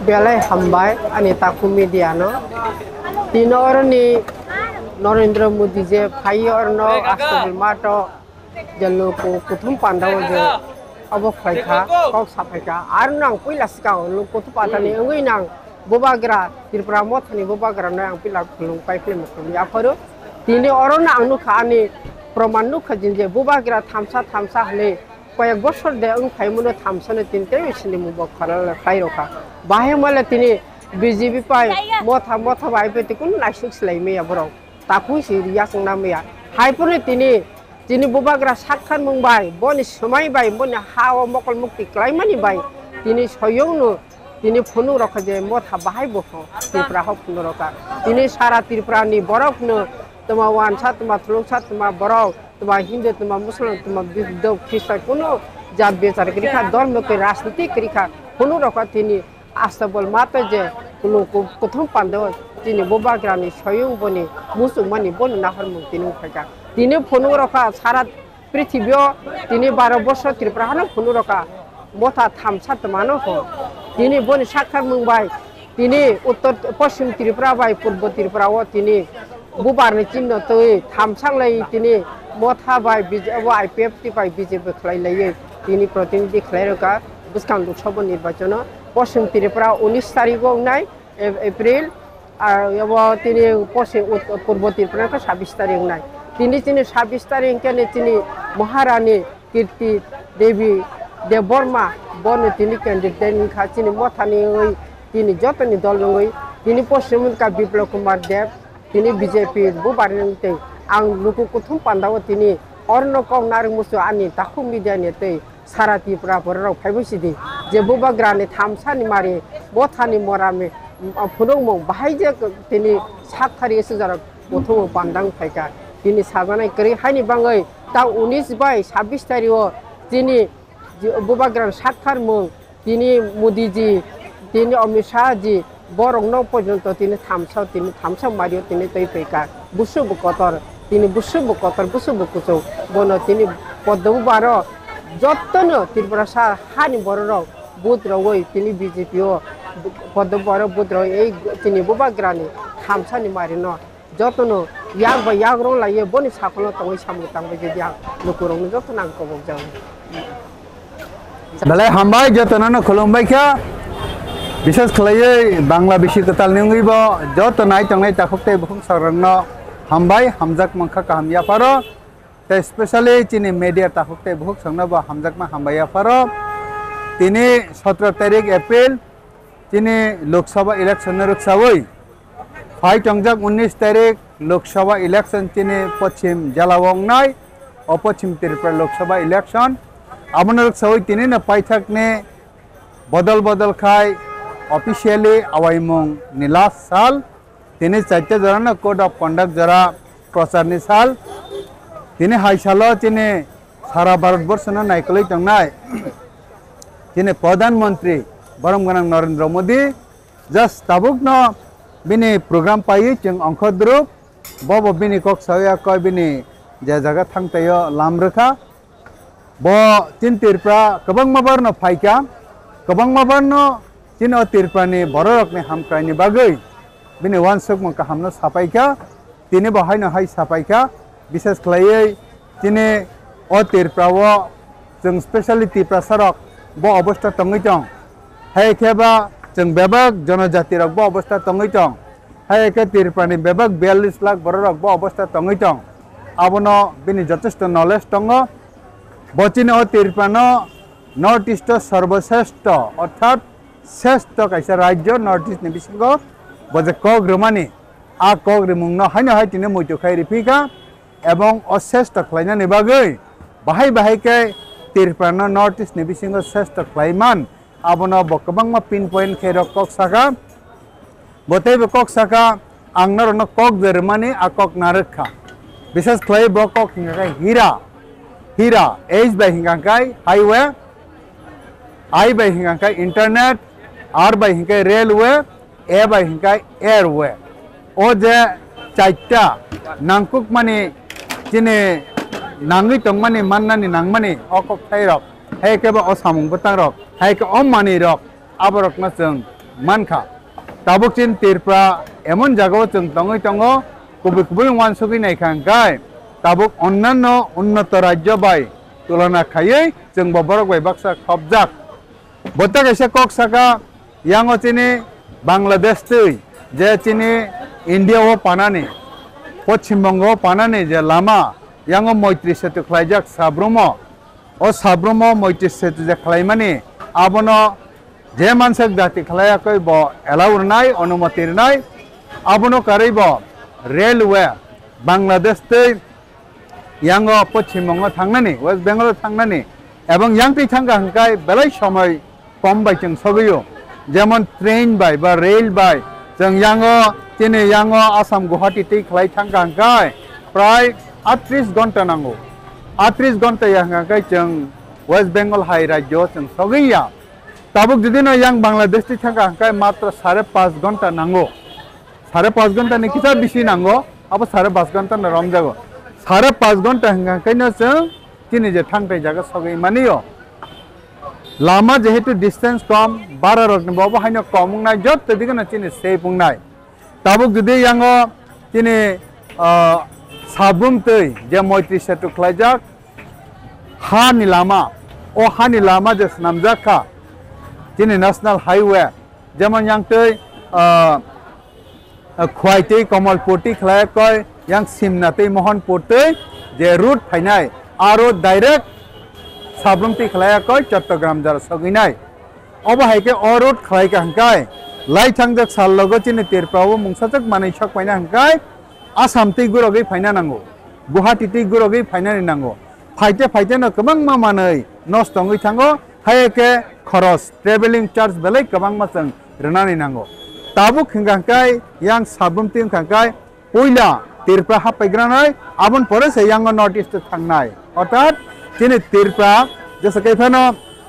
belai hambai ani taku media no tino orni Narendra Modi je phai orno astabul mato jallo ko kuthum pandaw je abok phaika kok saphaika ar nang puila sikao lu kutu patani ngui nang bobagra Tripura mothani bobagra nang pila khulung pai khlim ya pharo tini orona angnu khani प्रमाण खजिन जे बुबाग्रा थामसा हले कयक बছর दे ओं फाइमुनो थामसानो तिनते बिसनि मुबा खराल खाइरोखा बाहे मले तिनि BJP पाइ मथा बाइपेति कुन नाइसुक स्लाइमे याबरो ताकु सिरिया संना मेया हाइपुने तिनि बुबाग्रा सातखान मुंबाय बनि समाय बाय बनि हाव मकल मुक्ति क्लाइमानि बाय तिनि सयौनो तिनि फनु रखा जे मथा बाहाय बखो त्रिपुरा ह फनु रखा तिनि सारा त्रिपुरानि बरफनो तमा वानसा तमा थुलुंसा तमा बराव तमा हिंदू तमा मुसलमान तमा बिदौ ख्रिस्टान कुनो जात बेचार करिखा धर्म के राजनीति करिखा कुनो रखा तिनि आस्ताबल माते जे कुनो प्रथम पांडव तिनि बोबाग्रानि सयं बनि मुसलमाननि बन नाहर मुक्तिनि फायका तिनि फनु रखा सारा पृथ्वीयाव तिनि 12 बছর त्रिपुरानो फनु रखा मथा थामसा तमानो हो तिनि बनि साखार मुंबाय तिनि उत्तर पश्चिम त्रिपुरा बाय पूर्व त्रिपुराव तिनि बुबारनि चिन्ह तै थामसांलाय तिनि मथा बाय बिजेपि आईपीएफ ति बाय बीजेपी खलाइलायै तिनि प्रतिनिधि खलाइरका बुसखां लोकसभा निर्वाचन पश्चिम त्रिपुरा 19 तारिखआव नाय एप्रिल आरो तिनि पश्चिम पूर्व त्रिपुरा 26 तारिख नाय तिनि 26 तारिख के तिनि महारानी कीर्ति देवी देवबर्मा बन तिनि कैंडिडेट खा तिनि मथानि तिनि जतनि दल नङै तिनि पश्चिम का विप्लव कुमार देव तिनि बीजेपी बुबारनिते आं लुकु कुथुम पांडाव तिनि अर्न कौनार मुसु आनि ताखु मिडियानि ते सारा त्रिपुरा बराव फाइबसिदि जे बुबाग्रानि थामसानि मारि बथानि मरामे फुदुंम बाहाय जे तिनि 7 तारिख सुजार गथो पांडां फाइका तिनि साजानाय करि हानि बाङै ता 19 बाय 26 तारिखआव तिनि बुबाग्रानि 7 थार मुं तिनि मोदी जी तिनि अमित शाह जी बरंनो पर्यंत तिनि थामसा मारियो तिनि तै फैका बुसु बकतर तिनि बुसु बुकुचौ बनो तिनि पद्दबु बारो जत्तनो त्रिपुरा सा हानि बरराव बुद्रवै तिनि बीजेपी ओ पद्दबु बारो बुद्रव ए तिनि बुबाग्रानि थामसानि मारिनो जत्तनो याग बा याग रं लायो बनि साखलो तंगै सामु तांबे जेदिया लुकुरंनो जत्तनो आं कबक जाव दालाय हामबाय जत्तनो खुलुमबाय खा विशेष खलायै बांला बिसि कताल निंगैबो जत नाय तंनाय ताखुते बुखुं सरंनो हामबाय हामजाक मंखा कामया पारो ते स्पेशली चिनि मीडिया ताखुते बुखुं संनोबो हामजाक मा हामबाया पारो तिनि 17 तारिख एप्रिल चिनि लोकसभा इलेक्शन रुकसावै फाइ तंजाक 19 तारिख लोकसभा इलेक्शन चिनि पश्चिम जलावंग नाय अ पश्चिम त्रिपुरा लोकसभा इलेक्शन आबनो रुकसावै तिनि न पाइथाकने बदल खाय ऑफिशियली अवाइमों नीलास साल तिने चारटे जरा न कोड ऑफ कंडक्ट जरा प्रचारनि साल तिने हाई सालो तिने सारा भारतवर्ष न नायकलै तंनाय तिने प्रधानमंत्री बरम गनां नरेंद्र मोदी जस्ट ताबुक न बिनि प्रोग्राम पाइ जों अंखद्रुप बब बिनि कक साया कय बिनि जे जागा थांतायो लामरोखा ब तिन त्रिपुरा गोबां माबार न फाइका गोबां माबार न चिन त्रिपुरानि बररकनि हामख्रायनि बागै बिनि वानसुक मंका हामनो सापाइका तिनि बहायनो हाय सापाइका विशेष खलायै तिनि अ त्रिपुराव जों स्पेशली त्रिपुरा सरक ब अवस्था तंगै दं हाय खेबा जों बेबाक जनजाति रक ब अवस्था तंगै दं हाय के त्रिपुरानि बेबाक 42 लाख बररक ब अवस्था तंगै दं आबनो बिनि जथेष्ट नलेज दङ बचिन अ त्रिपुरानो नॉर्थ ईस्ट सर्वश्रेष्ठ अर्थात श्रेष्ठ कैसा राज्य नॉर्थ ईस्ट नि बिसिंगो बजे कग रमानि आ कग रिमुंगनो हायनो हाय तिने मोइतो खाय रिफिका एवं अश्रेष्ठ खलायनानि बागै बाहाय के त्रिपुरानो नॉर्थ ईस्ट नि बिसिंगो श्रेष्ठ खलायमान आबनो बकबांमा पिन पॉइंट खेर कक साका बतेबो कक साका आंनर न कग जरमानि आ कग नारखा विशेष खलाय ब कग हीरा एज बाय हिंगांकाय हाईवे आई बाय हिंगांकाय इंटरनेट आर बाय हिंगाय रेलवे ए बाय हिंगाय एयरवे ओ जे चाइटा नांकुक माने जिने नांगै तंगमानि माननानि नांगमानि अकक थाइरक हायकेबा असामुं बतारक हायके अमानि रक आबरक न जों मानखा ताबुक चिन तिरप्रा एमन जागाव जों तंगै तंगो कुबुई कुबुई वानसुगै नायखांगाय ताबुक अन्नाন্য उन्नत राज्य बाय तुलना खायै जों बरक बाय बाक्सा खबजाक बता कैसे कक साका यांगो चिनि बांग्लादेश तै जे चिनि इंडिया वो पानानि पश्चिम बंग पानानि जे लामा यांगो मैत्री सेतु खलायजाक साब्रमो ओ साब्रमो मैत्री सेतु जे खलायमानि आबनो जे मानसिक जाति खलायाखै ब एलाउरनाय अनुमतिरनाय आबनो करैब रेलवे बांग्लादेश तै यांगो पश्चिम बंग थांनानै वेस्ट बेंगल थांनानै एवं यांगति थांगा हंकाय बेलाय समय कम बाय जों सगैयो जेमन ट्रेन बाय बा रेल बाय जों यांगो तिनि यांगो आसाम गुवाहाटी तै खलाय थांगा हंकाय प्राय 38 घंटा नांगौ 38 घंटा हंकाय जों वेस्ट बेंगल हाई राज्य जों सगैया ताबुक जुदि न yang बांग्लादेश तै थांगा हंकाय मात्र 5.5 घंटा नांगौ 5.5 घंटा नि किसा बिसि नांगौ अब 5.5 घंटा न रम जागो 5.5 घंटा हंकायनो जों तिनि जे थांथाय जागा सगै मानियो लामा जेहेतु डिस्टेंस कम बारा रकनि बाबो हायनो कमुंनाय जत दिगना तिनि से बुंनाय ताबुक जुदि यांगो तिनि साबुम तै जे मैत्री सेतु खलायजाक हानि लामा ओ हानि लामा जे नामजाखा तिनि नेशनल हाईवे जेमन yang tै खवाइतै कमलपुर तै खलायकय yang simnatai mohanpur tै जे रूट फाइनाय आरो डायरेक्ट साब्रमति खलायकय चट्टग्राम जार सगैनाय अब हायके अ रूट खलायका हंकाय लाई थांजक साल लगो चिनि तिरप्राव मुंसाजक मानै सक फाइना हंकाय आसाम तै गुरगै फाइना नांगौ गुवाहाटी तै गुरगै फाइना नांगौ फाइते फाइते न गोबां मा मानै नस्तङै थांगो हायके खरस ट्रेवलिंग चार्ज बेलै गोबां मा जों रनानै नांगौ ताबु खंगांकाय yang साब्रमति खंगांकाय पयला तिरप्रा हापायग्रानाय आबन परे से yang नॉर्थ ईस्ट थांनाय अर्थात तिनि तिरप्रा जैसे कैफानो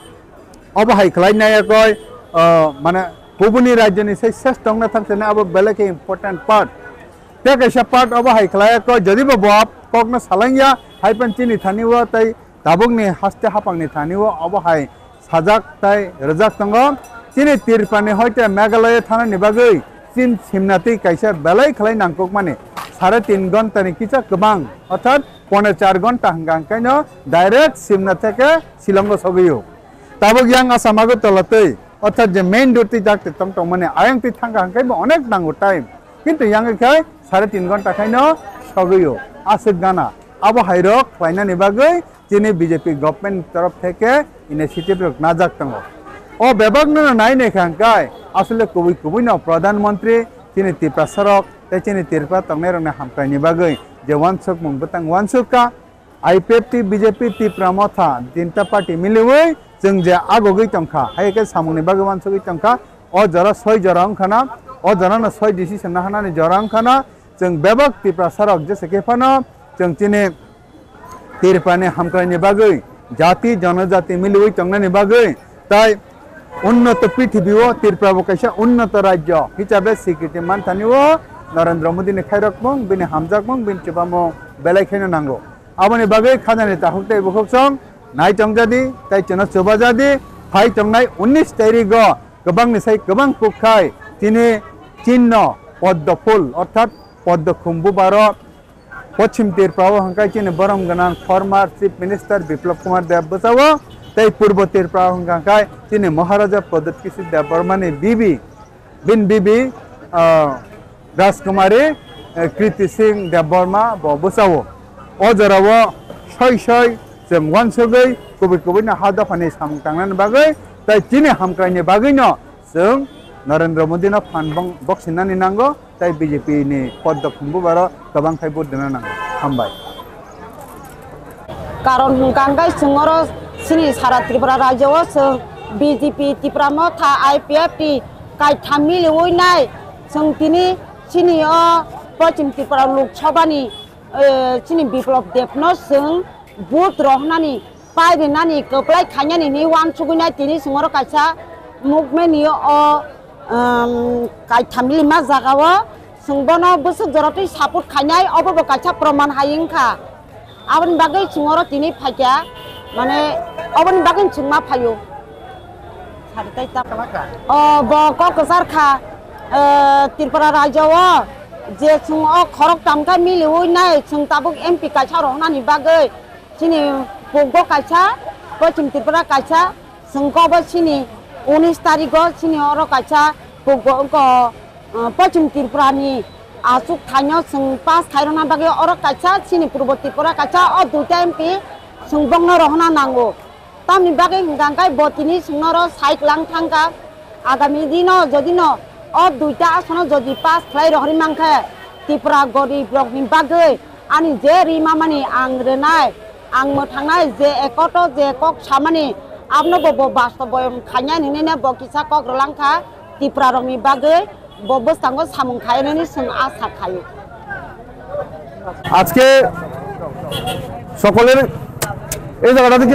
अब हाय खलायनायकय माने गुबुननि राज्यनि से सेस दंना थांसने अब बेलेके इम्पोर्टेंट पार्ट ते कैसा पार्ट अब हाय खलायकय जदिबो बब ककनो सालांगिया हायपन तिनि थानिव तै ताबुकनि हास्ते हापांनि थानिव अब हाय साजाक तै रजाक तंगो तिनि तिरप्रानि हयते मेघालय थानानि बागै चिन सिमनाति कैसा बेलाय खलाय नांगौक माने 3.5 घंटा नि किसा गोबां अर्थात 4 घंटा हंगांकायनो डायरेक्ट सिमना থেকে शिलंग सगैयो ताबुक yang आसामागो तलतै अर्थात जे मेन डुटी जाकते तंग माने आयंति थांगा हंकायबो अनेक नांगौ टाइम किन्तु yang खाय 3.5 घंटा खायनो सगैयो आसे गाना अब हायरक फाइनानि बागै जिनि बीजेपी गभर्नमेंट तरफ থেকে इनिशिएटिव रक नाजाक तंगो ओ बेबागनो नायने खांकाय असले कुबुई कुबुई न प्रधानमंत्री तिनि तिरप्रा सरक तिनि तिरप्रा तंगने रंगने हामकायनि बागै जे वानसुक मुंबतंग वानसुका आईपीएफटी बीजेपी तिरप्रा मथा तिनटा पार्टी मिलिवै जों जे आगोगै तंखा हायके सामुनि बागै वानसुकै तंखा ओ जरा 6 जरा अंखाना ओ जरा न 6 डिसिजन ना हानानि जरा अंखाना जों बेबाग तिरप्रा सरक जेसे केफानो जों तिनि तिरप्रानि हामकायनि बागै जाति जनजाति मिलिवै तंगनानि बागै ताई उन्नत पृथ्वीओ तिरप्राबो कैसा उन्नत राज्य हिसाबै स्वीकृति मानथानिओ नरेंद्र मोदी ने खायरकमं बिनि हामजाकमं बिनि चिबामो बेलायखायनो नांगौ आबनि बागै खानानि ताहुकते बखसं नाय तंजादि ताइ चना चबाजादि फाइ तंनाय 19 तारिख गोबांनि साइ गोबां कुखाय तिनि चिन्ह पद्म फुल अर्थात पद्म खुम्बु बारो पश्चिम तिरप्राव हंकाय चिनि बरम गनान former chief minister Biplab Kumar Deb बसावो तै पूर्व तिरप्राव हंकाय चिनि महाराजा प्रदत्त किशोर देव बर्मानि बीबी राजकुमारी कृति सिंह देव बर्मा बसावो अजरावो सय जों वानसुगै गुबै गुबैनो हा दफानि सामतांनानि बागै तै तिनि हामकायनि बागैनो जों नरेंद्र मोदीनो फान बक्सिनानि नांगौ तै बीजेपी नि पद्म खुम्बु बारो गोबां थाइबो दोना नांगौ हामबाय कारण हंकांगाय सिंगर सिनि सारा त्रिपुरा राज्यआव जों बीजेपी त्रिपुरा मथा आईपीएफटी काय थामिलवैनाय जों तिनि सिनि पश्चिम त्रिपुरा लोकसभानि सिनि बिप्लब देवनो जों बुथ रहनानि पाइरेनानि गोप्लाय खायनानि नि वानसुगैनाय तिनि सिंगर कायसा मुभमेन्टनि काय थामिलिमा जागाव जोंबोनो बोसोर जरातै सापर्ट खायनाय अबो कायसा प्रमाण हायिंखा आबनि बागै सिंगर तिनि फायका माने अबनि बागै सिंमा फायो सारिताय ता ब क'क्राझार खा त्रिपुरा राज्योआव जे जों खरक दामखा मिलिवनाय जों ताबुक एमपि कायसा रहनानि बागै सिनि बगो कायसा पश्चिम त्रिपुरा कायसा जों गबो सिनि 19 तारिखआव सिनि अर कायसा बगो पश्चिम त्रिपुरानि आसुक थाइनो जों पास थाइरना बागै अर कायसा सिनि पूर्व त्रिपुरा कायसा अ दुटा एमपि जों बंनो रहना नांगौ तामनि बागै हिंगांगाय बतिनि जोंनो साइक्लां थांगा आगामी दिनाव जदिनो अ दुटा आसनो जदि पास खालाय रहरि मांखे त्रिपुरा गरीब ब्लकनि बागै आनि जे रिमा मानि आं रेनाय आं मोथांनाय जे एकto जे कक सामानि आपनो बबो बास्तव खायनाय निने बकिसा कक रलांखा त्रिपुरा रंनि बागै बबस्तांगो सामुं खायनायनि जों आशा खायो আজকে সকলের এই জায়গাটা থেকে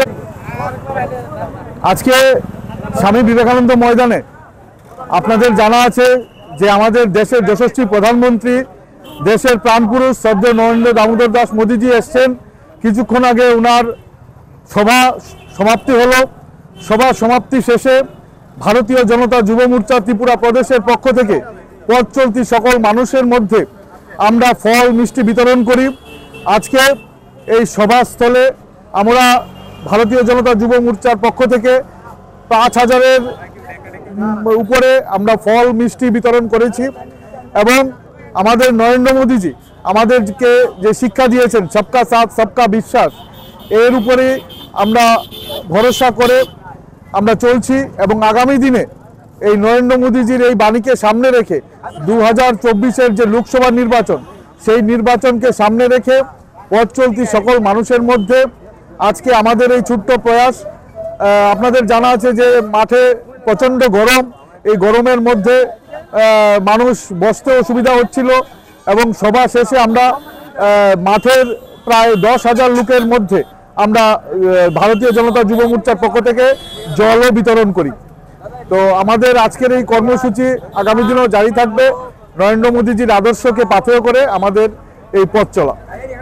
আজকে স্বামী বিবেকানন্দ ময়দানে আপনাদের জানা আছে যে আমাদের দেশের যশস্বী প্রধানমন্ত্রী দেশের প্রাণপুরুষ শ্রদ্ধেয় নরেন্দ্র দামোদর দাস মোদীজি এসছেন কিছুক্ষণ আগে ওনার সভা সমাপ্তি হলো সভা সমাপ্তি শেষে ভারতীয় জনতা যুব মোর্চা ত্রিপুরা প্রদেশের পক্ষ থেকে পথ চলতি সকল মানুষের মধ্যে আমরা ফল মিষ্টি বিতরণ করি আজকে এই সভাস্থলে আমরা ভারতীয় জনতা যুব মোর্চার পক্ষ থেকে 5000-এর উপরে আমরা ফল মিষ্টি বিতরণ করেছি এবং আমাদের নরেন্দ্র মোদীজি আমাদেরকে যে শিক্ষা দিয়েছেন সবকা সাথ সবকা বিশ্বাস এর উপরে আমরা ভরসা করে আমরা চলছি এবং আগামী দিনে এই নরেন্দ্র মোদীজির এই বাণীকে সামনে রেখে 2024-এর যে লোকসভা নির্বাচন সেই নির্বাচনকে সামনে রেখে পথ চলতি সকল মানুষের মধ্যে আজকে আমাদের এই ছোট্ট প্রয়াস আপনাদের জানা আছে যে মাঠে প্রচণ্ড গরম এই গরমের মধ্যে মানুষ বসতে অসুবিধা হচ্ছিল এবং সভা শেষে আমরা মাঠের প্রায় 10,000 লোকের মধ্যে আমরা ভারতীয় জনতা যুব মোর্চার পক্ষ থেকে জলও বিতরণ করি তো আমাদের আজকের এই কর্মসূচি আগামী দিনেও জারি থাকবে নরেন্দ্র মোদীজির আদর্শকে পাথেয় করে আমাদের এই পথ চলা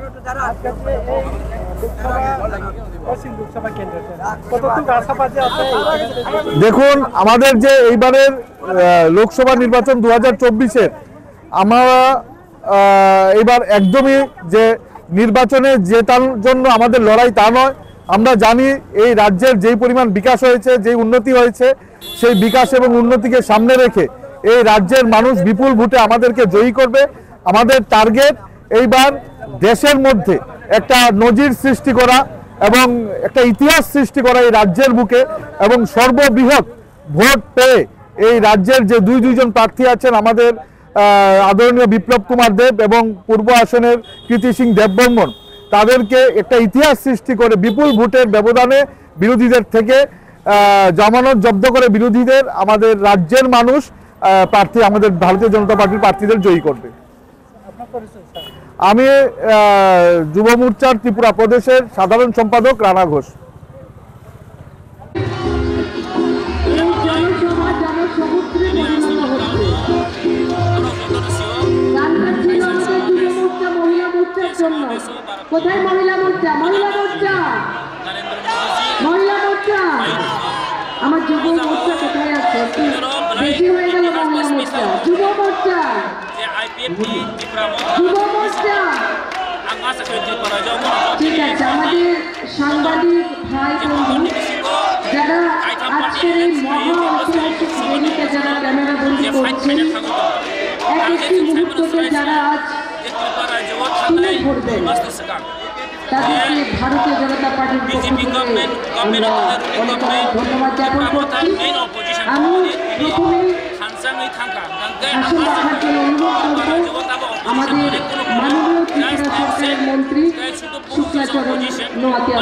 দেখুন আমাদের যে এইবারের লোকসভা নির্বাচন 2024-এর আমরা এইবার একদমই যে নির্বাচনে জেতার জন্য আমাদের লড়াই তা নয় আমরা জানি এই রাজ্যের যেই পরিমাণ বিকাশ হয়েছে যেই উন্নতি হয়েছে সেই বিকাশ এবং উন্নতিকে সামনে রেখে এই রাজ্যের মানুষ বিপুল ভোটে আমাদেরকে জয়ী করবে আমাদের টার্গেট এইবার দেশের মধ্যে একটা নজির সৃষ্টি করা এবং একটা ইতিহাস সৃষ্টি করা এই রাজ্যের বুকে এবং সর্ববৃহৎ ভোট পেয়ে এই রাজ্যের যে দুইজন প্রার্থী আছেন আমাদের আদরণীয় বিপ্লব কুমার দেব এবং পূর্ব আসনের কৃতি সিং দেববর্মন তাদেরকে একটা ইতিহাস সৃষ্টি করে বিপুল ভোটের ব্যবধানে বিরোধীদের থেকে জামানত জব্দ করে বিরোধীদের আমাদের রাজ্যের মানুষ প্রার্থী আমাদের ভারতীয় জনতা পার্টির প্রার্থীদের জয়ী করবে আমি যুব মোর্চার ত্রিপুরা প্রদেশের সাধারণ সম্পাদক রানা ঘোষ কোথায় মহিলা মোর্চা মহিলা মোর্চা মহিলা মোর্চা আমার যুব মোর্চা কোথায় আছে বেশি হয়ে গেল মহিলা মোর্চা যুব মোর্চা যুব মোর্চা ঠিক আছে আমাদের সাংবাদিক ভাই বন্ধু যারা আজকের এই মহা ঐতিহাসিক র্যালিতে যারা ক্যামেরা বন্দী করছেন একটি মুহূর্তকে যারা আজ তুলে ধরবেন তাদেরকে ভারতীয় জনতা পার্টির পক্ষ থেকে আমরা অনেক ধন্যবাদ জ্ঞাপন করছি আমি প্রথমেই আসন রাখার জন্য অনুরোধ করব আমাদের মাননীয় ত্রিপুরা সরকারের মন্ত্রী শুক্লাচরণ নোয়াতিয়া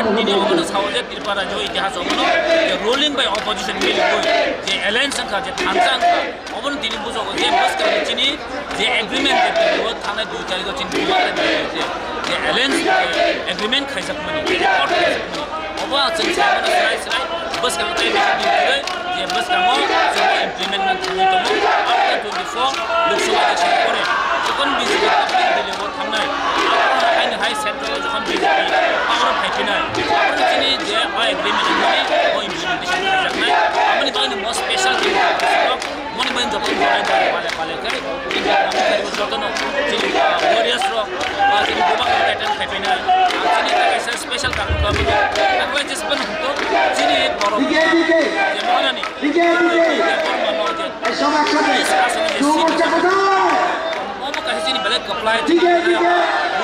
Most দিকে দিকে সব একসাথে যুব মোর্চা কোথায় দিকে দিকে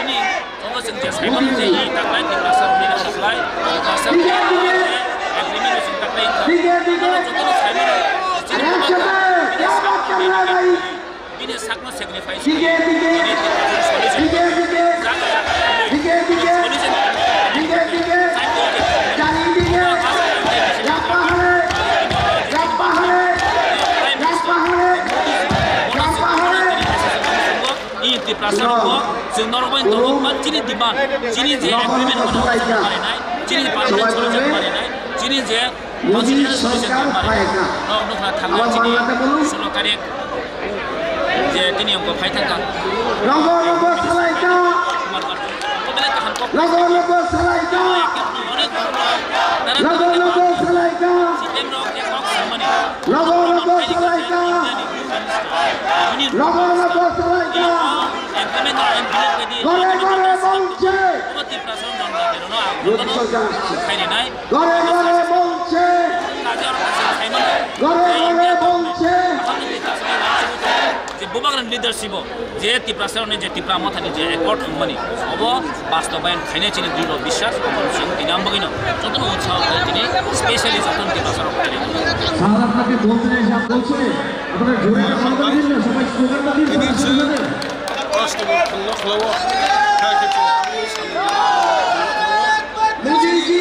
লিডারশিপ যে ত্রিপুরাসরণে যে ত্রিপুরা মথানি যে একট হংমানি সব বাস্তবায়ন খাইনে চিনি দৃঢ় বিশ্বাস তিনি আমবগিন যতন উৎসাহ তিনি স্পেশালি যতন ত্রিপুরাসরণ স্যার আপনাকে বলতে চাই যা বলছে আপনারা জোরে কথা বলবেন না সবাই স্লোগানটা দিন মোদিজি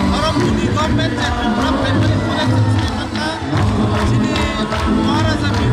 Government